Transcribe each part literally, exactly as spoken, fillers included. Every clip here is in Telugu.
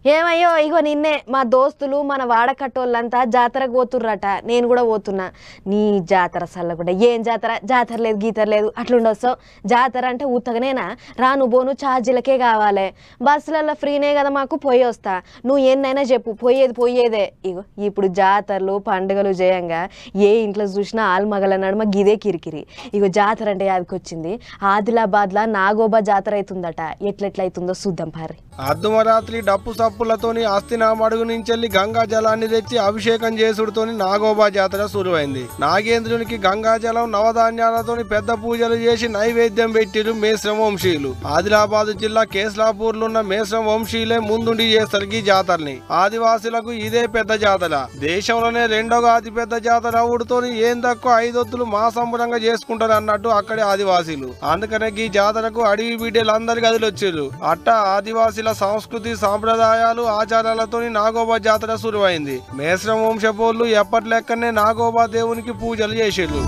ఏమయ్యో ఇగో నిన్నే మా దోస్తులు మన వాడకట్టోళ్ళంతా జాతరకు పోతుర్రట. నేను కూడా పోతున్నా. నీ జాతర సల్లకుండా ఏం జాతర జాతర లేదు గీతర లేదు అట్లుండొస్తావు. జాతర అంటే ఉత్తగనేనా? రాను బోను ఛార్జీలకే కావాలి. బస్సులలో ఫ్రీనే కదా మాకు పోయి వస్తా. నువ్వు ఎన్నైనా చెప్పు పోయేది పోయేదే. ఇగో ఇప్పుడు జాతరలు పండుగలు చేయంగా ఏ ఇంట్లో చూసినా ఆల్మగల నడుమ గిదే కిరికిరి. ఇగో జాతర అంటే యాదికొచ్చింది. ఆదిలాబాద్లో నాగోబా జాతర అవుతుందట. ఎట్లెట్లయితుందో చూద్దాం పారి. అర్ధమరాత్రి డప్పు సప్పులతోని అస్థినామడుగు నుంచి గంగా జలాన్ని తెచ్చి అభిషేకం చేసుడుతోని నాగోబా జాతర సురువైంది. నాగేంద్రునికి గంగా జలం నవధాన్యాలతోని పెద్ద పూజలు చేసి నైవేద్యం పెట్టిరు మేశ్రం వంశీయులు. ఆదిలాబాద్ జిల్లా కేస్లాపూర్ లో ఉన్న మేశ్రం వంశీయులే ముందుండి చేస్తారు ఈ జాతరని. ఆదివాసులకు ఇదే పెద్ద జాతర. దేశంలోనే రెండోగా అతి పెద్ద జాతర అవుడుతోని ఏం తక్కువ ఐదొత్తులు మాసంబరంగా చేసుకుంటారు అన్నట్టు అక్కడి ఆదివాసీలు. అందుకనే ఈ జాతరకు అడవి బిడ్డలందరి గదిలో వచ్చారు. అట్ట ఆదివాసీల సంస్కృతి సాంప్రదాయాలు ఆచారాలతో నాగోబా జాతర సురువైంది. మేశ్రం వంశపోళ్ళు ఎప్పటి లెక్కనే నాగోబా దేవునికి పూజలు చేసేరు.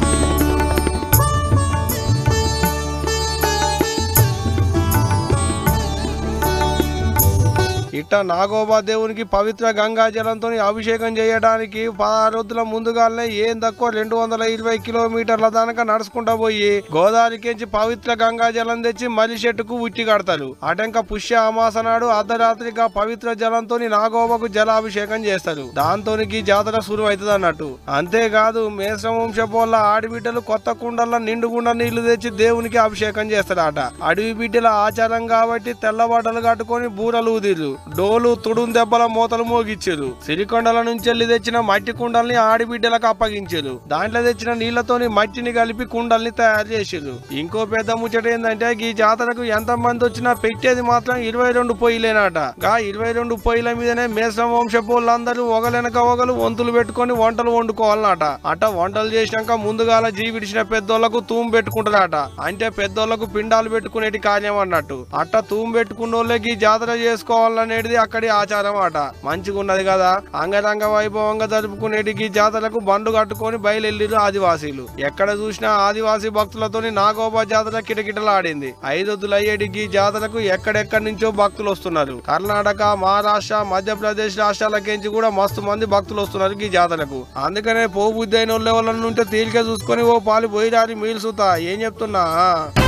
ఇట్ట నాగోబా దేవునికి పవిత్ర గంగా జలంతో అభిషేకం చేయడానికి పదహారు రోజుల ముందుగానే ఏం తక్కువ రెండు వందల ఇరవై కిలోమీటర్ల దాకా నడుచుకుంటా పోయి గోదావరికించి పవిత్ర గంగా జలం తెచ్చి మర్రి చెట్టుకు ఉట్టి కడతారు. అటంక పుష్య అమాస నాడు అర్ధరాత్రిగా పవిత్ర జలంతో నాగోబాకు జలాభిషేకం చేస్తారు. దాంతో ఈ జాతర సురువు అవుతుంది అన్నట్టు. అంతేకాదు మేశ్రం వంశపోళ్ళ ఆడిబిడ్డలు కొత్త కుండల్లో నిండుగుండ నీళ్లు తెచ్చి దేవునికి అభిషేకం చేస్తారట. అడవి బిడ్డల ఆచారం కాబట్టి తెల్ల బట్టలు కట్టుకొని బూరలు ఊదిరు. డోలు తుడుం దెబ్బల మూతలు మోగిచ్చారు. సిరికొండల నుంచి వెళ్ళి తెచ్చిన మట్టి కుండల్ని ఆడిబిడ్డలకు అప్పగించారు. దాంట్లో తెచ్చిన నీళ్లతోని మట్టిని కలిపి కుండల్ని తయారు చేశారు. ఇంకో పెద్ద ముచ్చట ఏంటంటే ఈ జాతరకు ఎంత మంది వచ్చినా పెట్టేది మాత్రం ఇరవై రెండు పొయ్యిలేనట. గా ఇరవై రెండు పొయ్యిల మీదనే మేశ్రం వంశపోళ్ళందరూ ఒకలెనక ఒకలు వంతులు పెట్టుకొని వంటలు వండుకోవాలన్నట. అట్ట వంటలు చేసినాక ముందుగాల జీవిడిచిన పెద్దోళ్లకు తూము పెట్టుకుంటారట. అంటే పెద్దోళ్లకు పిండాలు పెట్టుకునేటి కార్యం అన్నట్టు. అట్ట తూము పెట్టుకున్న వాళ్ళకి జాతర చేసుకోవాలనే అక్కడి ఆచారం అట. మంచిగా ఉన్నది కదా. అంగరంగ వైభవంగా జరుపుకునేటికి జాతరకు బండ్లు కట్టుకొని బయలుదేరు ఆదివాసీలు. ఎక్కడ చూసినా ఆదివాసీ భక్తులతోని నాగోబా జాతర కిటకిటలాడింది. ఐదొద్దులు అయ్యేటికి జాతరకు ఎక్కడెక్కడి నుంచో భక్తులు వస్తున్నారు. కర్ణాటక, మహారాష్ట్ర, మధ్యప్రదేశ్ రాష్ట్రాలకేంచి కూడా మస్తు మంది భక్తులు వస్తున్నారు ఈ జాతరకు. అందుకనే పోబుద్ధి అయిన వాళ్ళ ఉంటే తేలిక చూసుకొని ఓ పాలు పోయిరారి మీల్సుతా. ఏం చెప్తున్నా.